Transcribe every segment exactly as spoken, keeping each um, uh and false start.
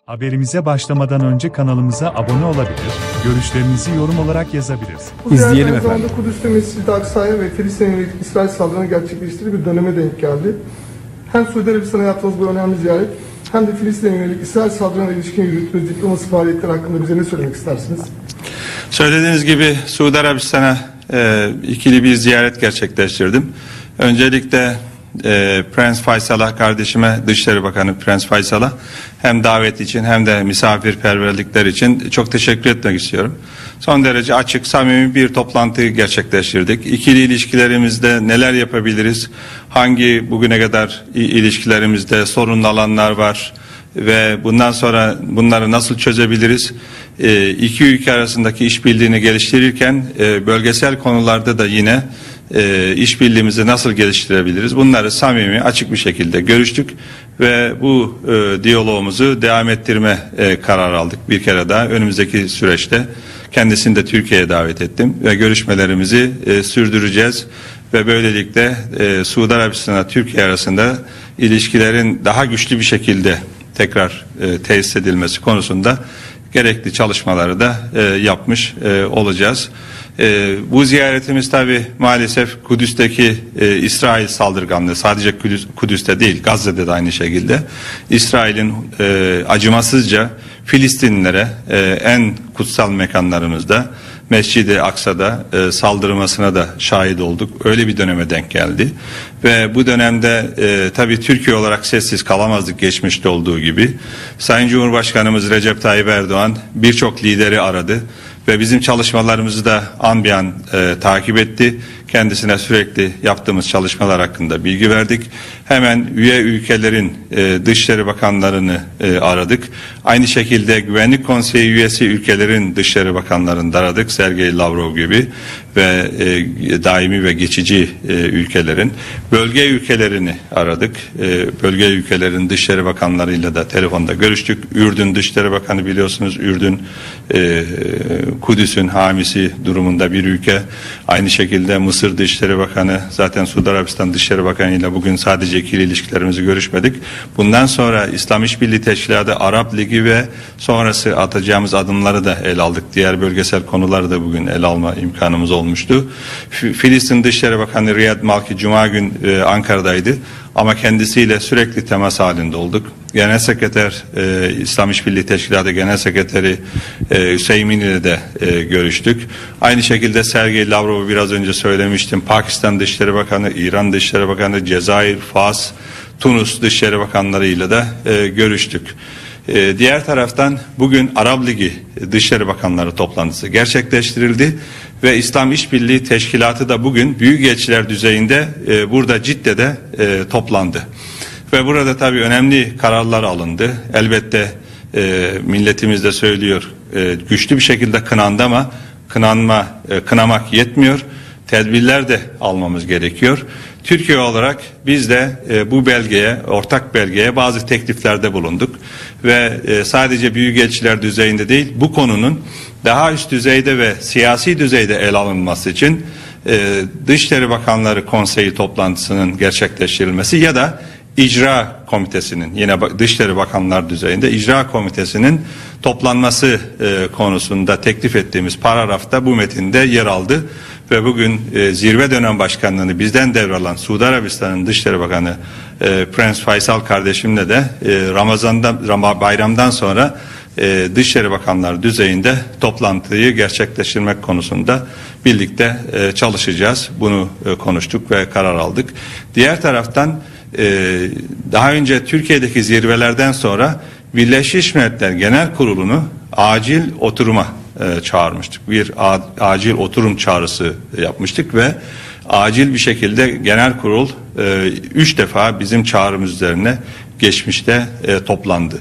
Haberimize başlamadan önce kanalımıza abone olabilir, görüşlerinizi yorum olarak yazabilirsiniz. Bu ziyaret İzleyelim aynı zamanda efendim. Kudüs'te Mescid-i Aksa'ya ve Filistin'e yönelik İsrail saldırılarını gerçekleştirdiği bir döneme denk geldi. Hem Suudi Arabistan'a yaptığımız bu önemli ziyaret, hem de Filistin'e yönelik İsrail saldırılarına ilişkin yürüttüğünüz diplomasi faaliyetleri hakkında bize ne söylemek istersiniz? Söylediğiniz gibi Suudi Arabistan'a e, ikili bir ziyaret gerçekleştirdim. Öncelikle e, Prens Faysal'a, kardeşime, Dışişleri Bakanı Prens Faysal'a hem davet için hem de misafirperverlikler için çok teşekkür etmek istiyorum. Son derece açık, samimi bir toplantı gerçekleştirdik. İkili ilişkilerimizde neler yapabiliriz? Hangi bugüne kadar ilişkilerimizde sorunlu alanlar var? Ve bundan sonra bunları nasıl çözebiliriz? E, iki ülke arasındaki işbirliğini geliştirirken e, bölgesel konularda da yine e, işbirliğimizi nasıl geliştirebiliriz? Bunları samimi, açık bir şekilde görüştük ve bu e, diyalogumuzu devam ettirme e, kararı aldık. Bir kere daha önümüzdeki süreçte kendisini de Türkiye'ye davet ettim ve görüşmelerimizi e, sürdüreceğiz ve böylelikle e, Suudi Arabistan'la Türkiye arasında ilişkilerin daha güçlü bir şekilde tekrar e, tesis edilmesi konusunda gerekli çalışmaları da e, yapmış e, olacağız. E, bu ziyaretimiz tabi maalesef Kudüs'teki e, İsrail saldırganlığı, sadece Kudüs, Kudüs'te değil Gazze'de de aynı şekilde İsrail'in e, acımasızca Filistinlilere e, en kutsal mekanlarımızda Mescid-i Aksa'da e, saldırmasına da şahit olduk. Öyle bir döneme denk geldi. Ve bu dönemde e, tabii Türkiye olarak sessiz kalamazdık geçmişte olduğu gibi. Sayın Cumhurbaşkanımız Recep Tayyip Erdoğan birçok lideri aradı. Ve bizim çalışmalarımızı da an bir an e, takip etti. Kendisine sürekli yaptığımız çalışmalar hakkında bilgi verdik. Hemen üye ülkelerin e, Dışişleri Bakanlarını e, aradık. Aynı şekilde Güvenlik Konseyi üyesi ülkelerin Dışişleri Bakanlarını da aradık. Sergey Lavrov gibi ve e, daimi ve geçici e, ülkelerin. Bölge ülkelerini aradık. E, bölge ülkelerin Dışişleri Bakanlarıyla da telefonda görüştük. Ürdün Dışişleri Bakanı, biliyorsunuz Ürdün e, Kudüs'ün hamisi durumunda bir ülke. Aynı şekilde Mısır Dışişleri Bakanı, zaten Suudi Arabistan Dışişleri Bakanı ile bugün sadece ikili ilişkilerimizi görüşmedik. Bundan sonra İslam İşbirliği Teşkilatı, Arap Ligi ve sonrası atacağımız adımları da ele aldık. Diğer bölgesel konuları da bugün ele alma imkanımız olmuştu. Filistin Dışişleri Bakanı Riyad Malki Cuma gün e, Ankara'daydı. Ama kendisiyle sürekli temas halinde olduk. Genel Sekreter, e, İslam İşbirliği Teşkilatı Genel Sekreteri e, Hüseyin ile de e, görüştük. Aynı şekilde Sergey Lavrov'u biraz önce söylemiştim. Pakistan Dışişleri Bakanı, İran Dışişleri Bakanı, Cezayir, Fas, Tunus Dışişleri Bakanlarıyla da e, görüştük. E, diğer taraftan bugün Arap Ligi Dışişleri Bakanları toplantısı gerçekleştirildi. Ve İslam İşbirliği Teşkilatı da bugün büyükelçiler düzeyinde e, burada Cidde'de e, toplandı. Ve burada tabii önemli kararlar alındı. Elbette e, milletimiz de söylüyor, e, güçlü bir şekilde kınandı ama kınanma, e, kınamak yetmiyor. Tedbirler de almamız gerekiyor. Türkiye olarak biz de e, bu belgeye, ortak belgeye bazı tekliflerde bulunduk. Ve e, sadece büyükelçiler düzeyinde değil, bu konunun daha üst düzeyde ve siyasi düzeyde ele alınması için e, Dışişleri Bakanları Konseyi toplantısının gerçekleştirilmesi ya da İcra Komitesi'nin, yine Dışişleri Bakanlar düzeyinde İcra Komitesi'nin toplanması e, konusunda teklif ettiğimiz paragrafta bu metinde yer aldı. Ve bugün e, zirve dönem başkanlığını bizden devralan Suudi Arabistan'ın Dışişleri Bakanı e, Prens Faysal kardeşimle de e, Ramazan'da, Ram bayramdan sonra e, Dışişleri Bakanları düzeyinde toplantıyı gerçekleştirmek konusunda birlikte e, çalışacağız. Bunu e, konuştuk ve karar aldık. Diğer taraftan e, daha önce Türkiye'deki zirvelerden sonra Birleşmiş Milletler Genel Kurulu'nu acil oturuma e, çağırmıştık. Bir a, acil oturum çağrısı yapmıştık ve acil bir şekilde genel kurul e, üç defa bizim çağrımız üzerine geçmişte e, toplandı.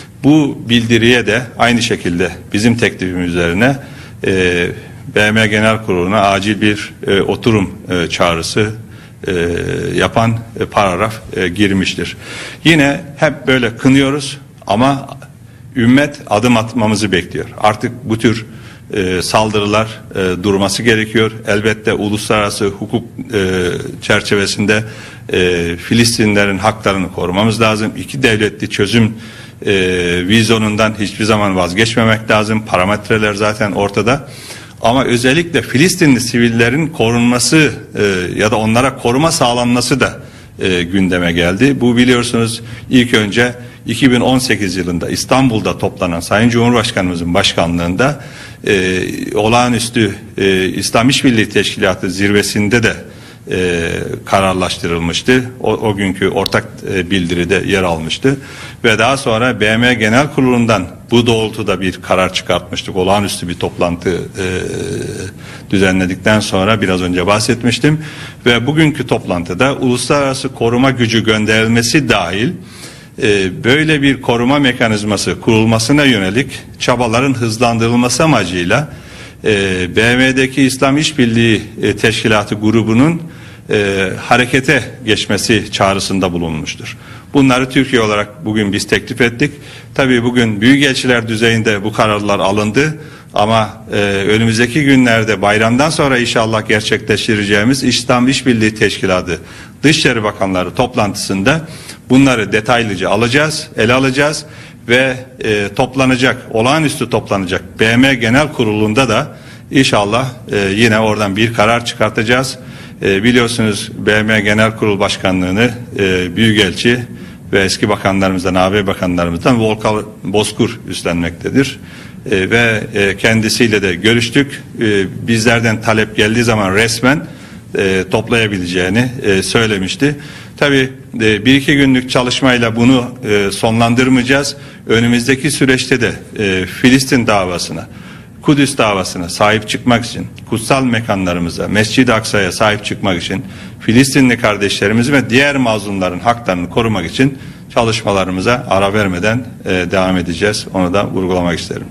Bu bildiriye de aynı şekilde bizim teklifimiz üzerine e, B M Genel Kurulu'na acil bir e, oturum e, çağrısı e, yapan e, paragraf e, girmiştir. Yine hep böyle kınıyoruz ama ümmet adım atmamızı bekliyor. Artık bu tür e, saldırılar e, durması gerekiyor. Elbette uluslararası hukuk e, çerçevesinde e, Filistinlilerin haklarını korumamız lazım. İki devletli çözüm e, vizyonundan hiçbir zaman vazgeçmemek lazım. Parametreler zaten ortada. Ama özellikle Filistinli sivillerin korunması e, ya da onlara koruma sağlanması da e, gündeme geldi. Bu biliyorsunuz ilk önce iki bin on sekiz yılında İstanbul'da toplanan Sayın Cumhurbaşkanımızın başkanlığında e, olağanüstü e, İslam İşbirliği Teşkilatı zirvesinde de e, kararlaştırılmıştı. O, o günkü ortak e, bildiride yer almıştı. Ve daha sonra B M Genel Kurulu'ndan bu doğrultuda bir karar çıkartmıştık. Olağanüstü bir toplantı e, düzenledikten sonra biraz önce bahsetmiştim. Ve bugünkü toplantıda uluslararası koruma gücü gönderilmesi dahil e, böyle bir koruma mekanizması kurulmasına yönelik çabaların hızlandırılması amacıyla e, B M'deki İslam İşbirliği e, Teşkilatı grubunun e, harekete geçmesi çağrısında bulunmuştur. Bunları Türkiye olarak bugün biz teklif ettik. Tabii bugün büyükelçiler düzeyinde bu kararlar alındı. Ama e, önümüzdeki günlerde bayramdan sonra inşallah gerçekleştireceğimiz İslam İşbirliği Teşkilatı Dışişleri Bakanları toplantısında bunları detaylıca alacağız, ele alacağız ve e, toplanacak, olağanüstü toplanacak B M Genel Kurulu'nda da inşallah e, yine oradan bir karar çıkartacağız. E, biliyorsunuz B M Genel Kurul Başkanlığı'nı e, Büyükelçi ve eski bakanlarımızdan, A B bakanlarımızdan Volkan Bozkur üstlenmektedir. E, ve e, kendisiyle de görüştük. E, bizlerden talep geldiği zaman resmen e, toplayabileceğini e, söylemişti. Tabii e, bir iki günlük çalışmayla bunu e, sonlandırmayacağız. Önümüzdeki süreçte de e, Filistin davasına, Kudüs davasına sahip çıkmak için, kutsal mekanlarımıza, Mescid-i Aksa'ya sahip çıkmak için, Filistinli kardeşlerimiz ve diğer mazlumların haklarını korumak için çalışmalarımıza ara vermeden e, devam edeceğiz. Onu da vurgulamak isterim.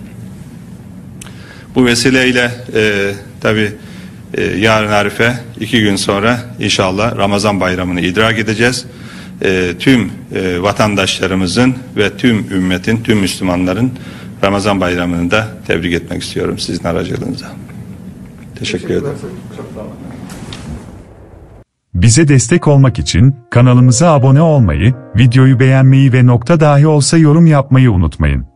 Bu vesileyle e, tabii e, yarın Arife iki gün sonra inşallah Ramazan bayramını idrak edeceğiz. E, tüm e, vatandaşlarımızın ve tüm ümmetin, tüm Müslümanların Ramazan bayramını da tebrik etmek istiyorum sizin aracılığınızla. Teşekkür ederim. Bize destek olmak için kanalımıza abone olmayı, videoyu beğenmeyi ve nokta dahi olsa yorum yapmayı unutmayın.